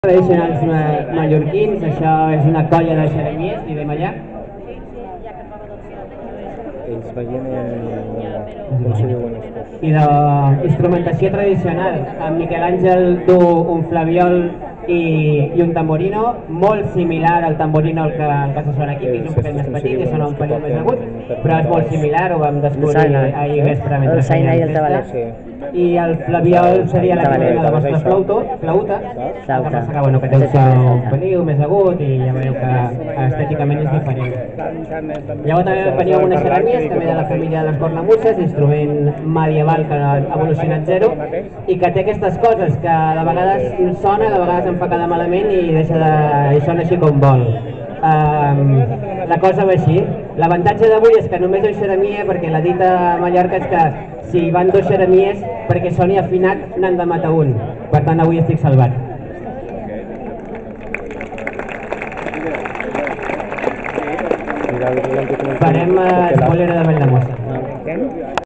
Tradicionals mallorquins, això és una colla de xeremies, i anem allà. Ells veien com se diuen estos. I d'instrumentació tradicional, en Miquel Àngel du un flabiol i un tamborino, molt similar al tamborino que se sona aquí, que és un poquet més petit, que sona un pelín més agut, però és molt similar, ho vam descobrir ahir vespre mentre fèiem festa. I el flabiol seria l'equivalent a la vostra flauta, el que passa que, que té un so un pelín més agut i ja veieu que estèticament és diferent. Llavors també veniu unes xeremies, també de la família de les cornamuses, instrument medieval que ha evolucionat zero i que té aquestes coses que de vegades sona, de vegades em fa quedar malament i sona així com vol. La cosa va així. L'avantatge d'avui és que només ho xeremia, perquè la dita a Mallorca és que si van dos xeremies perquè soni afinat n'han de matar un. Per tant avui estic salvat. Farem spoiler de Valldemossa.